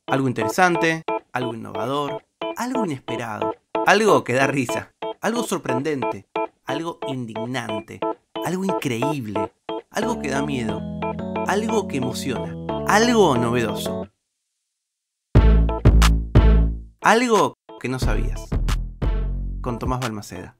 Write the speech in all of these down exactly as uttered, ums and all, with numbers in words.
Algo interesante, algo innovador, algo inesperado, algo que da risa, algo sorprendente, algo indignante, algo increíble, algo que da miedo, algo que emociona, algo novedoso, algo que no sabías. Con Tomás Balmaceda.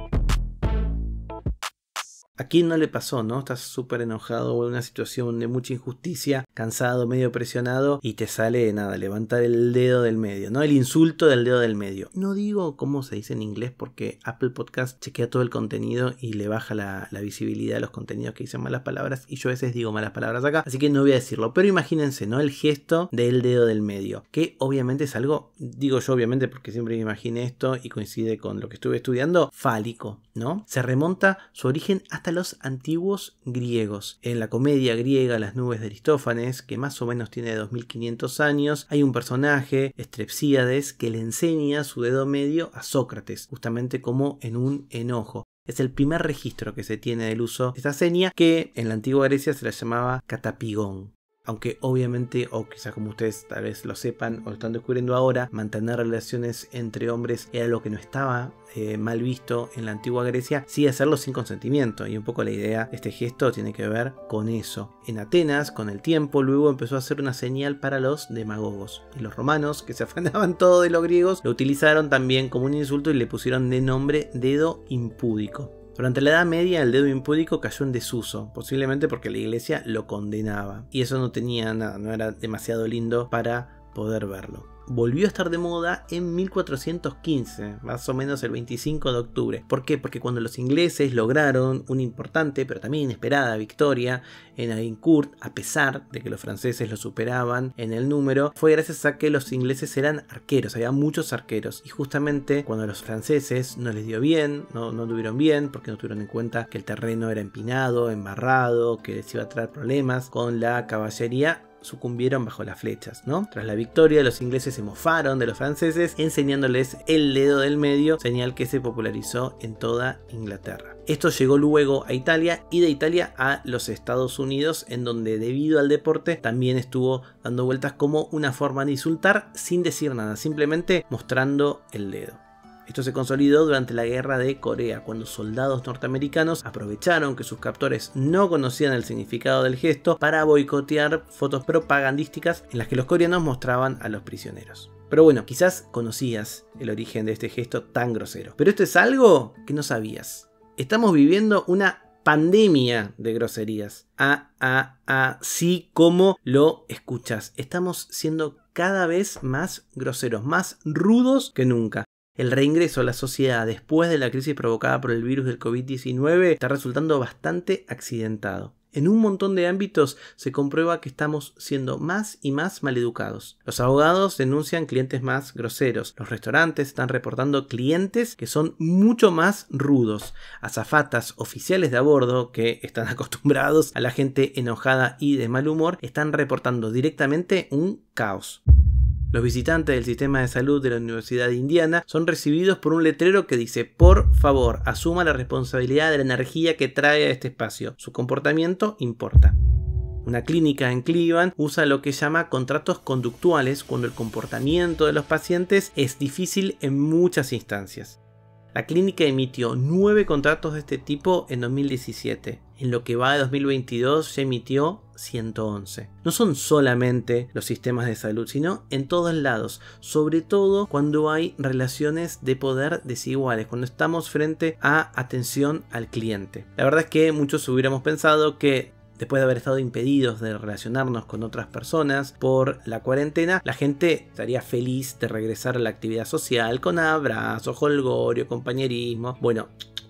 ¿A quién no le pasó, no? Estás súper enojado o en una situación de mucha injusticia, cansado, medio presionado y te sale, nada, levantar el dedo del medio, ¿no? El insulto del dedo del medio. No digo cómo se dice en inglés porque Apple Podcast chequea todo el contenido y le baja la, la visibilidad de los contenidos que dicen malas palabras y yo a veces digo malas palabras acá, así que no voy a decirlo. Pero imagínense, ¿no? El gesto del dedo del medio, que obviamente es algo, digo yo obviamente porque siempre me imaginé esto y coincide con lo que estuve estudiando, fálico, ¿no? Se remonta su origen hasta los antiguos griegos. En la comedia griega Las nubes de Aristófanes, que más o menos tiene dos mil quinientos años, hay un personaje, Strepsíades, que le enseña su dedo medio a Sócrates, justamente como en un enojo. Es el primer registro que se tiene del uso de esta seña, que en la antigua Grecia se la llamaba catapigón. Aunque obviamente, o quizás como ustedes tal vez lo sepan o lo están descubriendo ahora, mantener relaciones entre hombres era algo que no estaba eh, mal visto en la antigua Grecia, sí hacerlo sin consentimiento. Y un poco la idea de este gesto tiene que ver con eso. En Atenas, con el tiempo, luego empezó a ser una señal para los demagogos. Y los romanos, que se afanaban todo de los griegos, lo utilizaron también como un insulto y le pusieron de nombre dedo impúdico. Durante la Edad Media el dedo impúdico cayó en desuso, posiblemente porque la iglesia lo condenaba. Y eso no tenía nada, no era demasiado lindo para poder verlo. Volvió a estar de moda en mil cuatrocientos quince, más o menos el veinticinco de octubre. ¿Por qué? Porque cuando los ingleses lograron una importante, pero también inesperada victoria en Agincourt, a pesar de que los franceses lo superaban en el número, fue gracias a que los ingleses eran arqueros, había muchos arqueros. Y justamente cuando a los franceses no les dio bien, no, no tuvieron bien, porque no tuvieron en cuenta que el terreno era empinado, embarrado, que les iba a traer problemas con la caballería, sucumbieron bajo las flechas, ¿no? Tras la victoria, los ingleses se mofaron de los franceses, enseñándoles el dedo del medio, señal que se popularizó en toda Inglaterra. Esto llegó luego a Italia y de Italia a los Estados Unidos, en donde debido al deporte también estuvo dando vueltas como una forma de insultar sin decir nada, simplemente mostrando el dedo. Esto se consolidó durante la guerra de Corea, cuando soldados norteamericanos aprovecharon que sus captores no conocían el significado del gesto para boicotear fotos propagandísticas en las que los coreanos mostraban a los prisioneros. Pero bueno, quizás conocías el origen de este gesto tan grosero, pero esto es algo que no sabías. Estamos viviendo una pandemia de groserías, a, a, así como lo escuchas. Estamos siendo cada vez más groseros, más rudos que nunca. El reingreso a la sociedad después de la crisis provocada por el virus del COVID diecinueve está resultando bastante accidentado. En un montón de ámbitos se comprueba que estamos siendo más y más maleducados. Los abogados denuncian clientes más groseros. Los restaurantes están reportando clientes que son mucho más rudos. Azafatas, oficiales de a bordo que están acostumbrados a la gente enojada y de mal humor, están reportando directamente un caos. Los visitantes del sistema de salud de la Universidad de Indiana son recibidos por un letrero que dice: por favor, asuma la responsabilidad de la energía que trae a este espacio. Su comportamiento importa. Una clínica en Cleveland usa lo que llama contratos conductuales cuando el comportamiento de los pacientes es difícil en muchas instancias. La clínica emitió nueve contratos de este tipo en dos mil diecisiete. En lo que va de dos mil veintidós ya emitió ciento once. No son solamente los sistemas de salud, sino en todos lados, sobre todo cuando hay relaciones de poder desiguales, cuando estamos frente a atención al cliente. La verdad es que muchos hubiéramos pensado que después de haber estado impedidos de relacionarnos con otras personas por la cuarentena, la gente estaría feliz de regresar a la actividad social con abrazos, jolgorio, compañerismo. Bueno,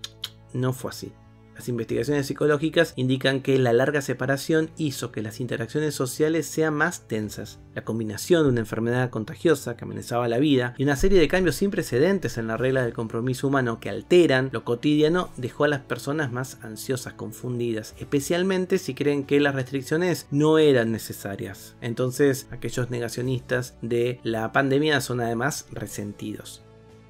no fue así. Las investigaciones psicológicas indican que la larga separación hizo que las interacciones sociales sean más tensas. La combinación de una enfermedad contagiosa que amenazaba la vida y una serie de cambios sin precedentes en la regla del compromiso humano que alteran lo cotidiano dejó a las personas más ansiosas, confundidas, especialmente si creen que las restricciones no eran necesarias. Entonces, aquellos negacionistas de la pandemia son además resentidos.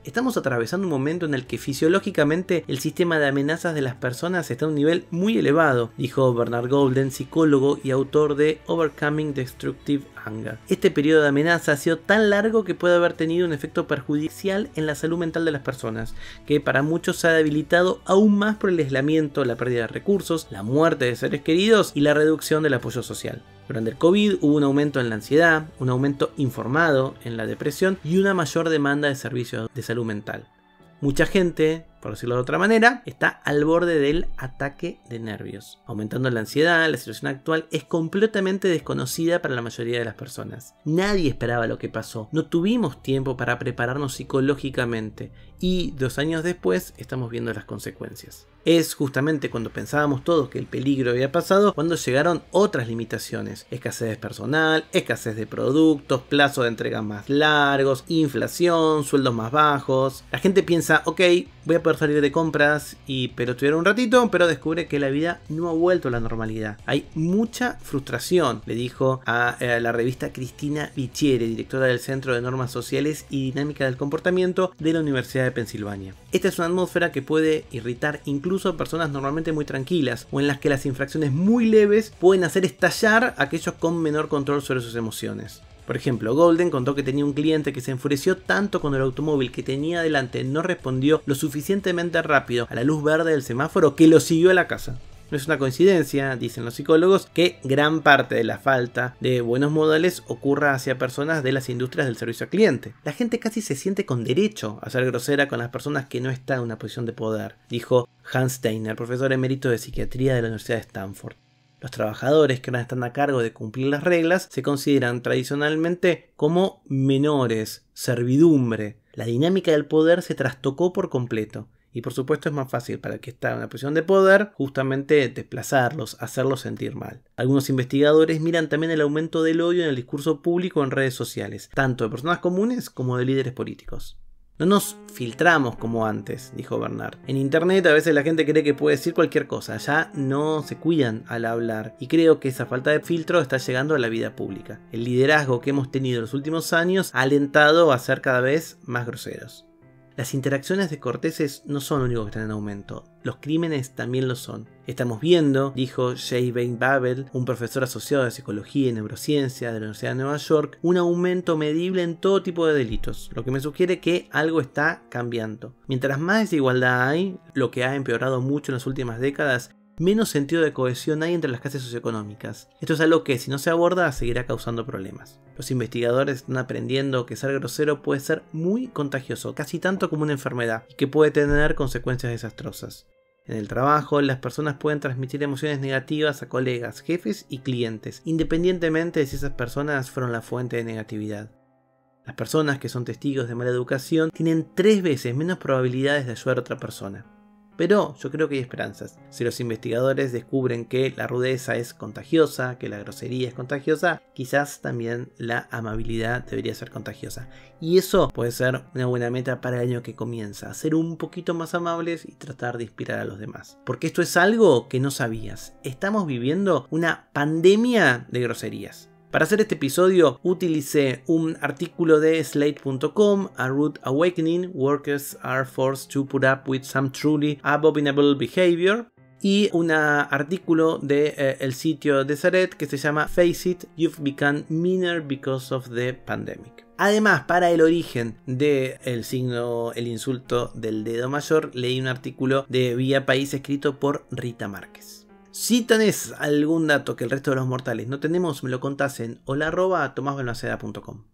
Estamos atravesando un momento en el que fisiológicamente el sistema de amenazas de las personas está a un nivel muy elevado, dijo Bernard Golden, psicólogo y autor de Overcoming Destructive Anger. Este periodo de amenaza ha sido tan largo que puede haber tenido un efecto perjudicial en la salud mental de las personas, que para muchos se ha debilitado aún más por el aislamiento, la pérdida de recursos, la muerte de seres queridos y la reducción del apoyo social. Durante el COVID hubo un aumento en la ansiedad, un aumento informado en la depresión y una mayor demanda de servicios de salud mental. Mucha gente, por decirlo de otra manera, está al borde del ataque de nervios. Aumentando la ansiedad, la situación actual es completamente desconocida para la mayoría de las personas. Nadie esperaba lo que pasó, no tuvimos tiempo para prepararnos psicológicamente y dos años después estamos viendo las consecuencias. Es justamente cuando pensábamos todos que el peligro había pasado cuando llegaron otras limitaciones: escasez de personal, escasez de productos, plazo de entrega más largos, inflación, sueldos más bajos. La gente piensa, ok, voy a poder salir de compras, y pero estudiar un ratito, pero descubre que la vida no ha vuelto a la normalidad. Hay mucha frustración, le dijo a, a la revista Cristina Bicchieri, directora del Centro de Normas Sociales y Dinámica del Comportamiento de la Universidad de Pensilvania. Esta es una atmósfera que puede irritar incluso a personas normalmente muy tranquilas, o en las que las infracciones muy leves pueden hacer estallar a aquellos con menor control sobre sus emociones. Por ejemplo, Golden contó que tenía un cliente que se enfureció tanto cuando el automóvil que tenía delante no respondió lo suficientemente rápido a la luz verde del semáforo que lo siguió a la casa. No es una coincidencia, dicen los psicólogos, que gran parte de la falta de buenos modales ocurra hacia personas de las industrias del servicio al cliente. La gente casi se siente con derecho a ser grosera con las personas que no están en una posición de poder, dijo Hans Steiner, profesor emérito de psiquiatría de la Universidad de Stanford. Los trabajadores que ahora están a cargo de cumplir las reglas se consideran tradicionalmente como menores, servidumbre. La dinámica del poder se trastocó por completo. Y por supuesto es más fácil para el que está en una posición de poder justamente desplazarlos, hacerlos sentir mal. Algunos investigadores miran también el aumento del odio en el discurso público en redes sociales, tanto de personas comunes como de líderes políticos. No nos filtramos como antes, dijo Bernard. En internet a veces la gente cree que puede decir cualquier cosa, ya no se cuidan al hablar, y creo que esa falta de filtro está llegando a la vida pública. El liderazgo que hemos tenido en los últimos años ha alentado a ser cada vez más groseros. Las interacciones descorteses no son lo único que están en aumento, los crímenes también lo son. Estamos viendo, dijo Jay Bain Babel, un profesor asociado de psicología y neurociencia de la Universidad de Nueva York, un aumento medible en todo tipo de delitos, lo que me sugiere que algo está cambiando. Mientras más desigualdad hay, lo que ha empeorado mucho en las últimas décadas, menos sentido de cohesión hay entre las clases socioeconómicas. Esto es algo que, si no se aborda, seguirá causando problemas. Los investigadores están aprendiendo que ser grosero puede ser muy contagioso, casi tanto como una enfermedad, y que puede tener consecuencias desastrosas. En el trabajo, las personas pueden transmitir emociones negativas a colegas, jefes y clientes, independientemente de si esas personas fueron la fuente de negatividad. Las personas que son testigos de mala educación tienen tres veces menos probabilidades de ayudar a otra persona. Pero yo creo que hay esperanzas. Si los investigadores descubren que la rudeza es contagiosa, que la grosería es contagiosa, quizás también la amabilidad debería ser contagiosa. Y eso puede ser una buena meta para el año que comienza, ser un poquito más amables y tratar de inspirar a los demás. Porque esto es algo que no sabías. Estamos viviendo una pandemia de groserías. Para hacer este episodio utilicé un artículo de Slate punto com, A Rude Awakening, Workers are forced to put up with some truly abominable behavior, y un artículo de eh, el sitio de Zaret que se llama Face It, You've Become Meaner Because of the Pandemic. Además, para el origen del signo, el insulto del dedo mayor, leí un artículo de Vía País escrito por Rita Márquez. Si tenés algún dato que el resto de los mortales no tenemos, me lo contás en hola arroba tomás balmaceda punto com.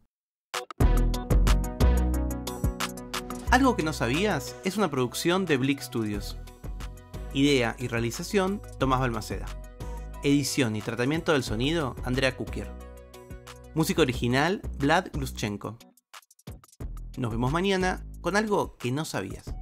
Algo que no sabías es una producción de Blick Studios. Idea y realización, Tomás Balmaceda. Edición y tratamiento del sonido, Andrea Kukier. Música original, Vlad Gluschenko. Nos vemos mañana con algo que no sabías.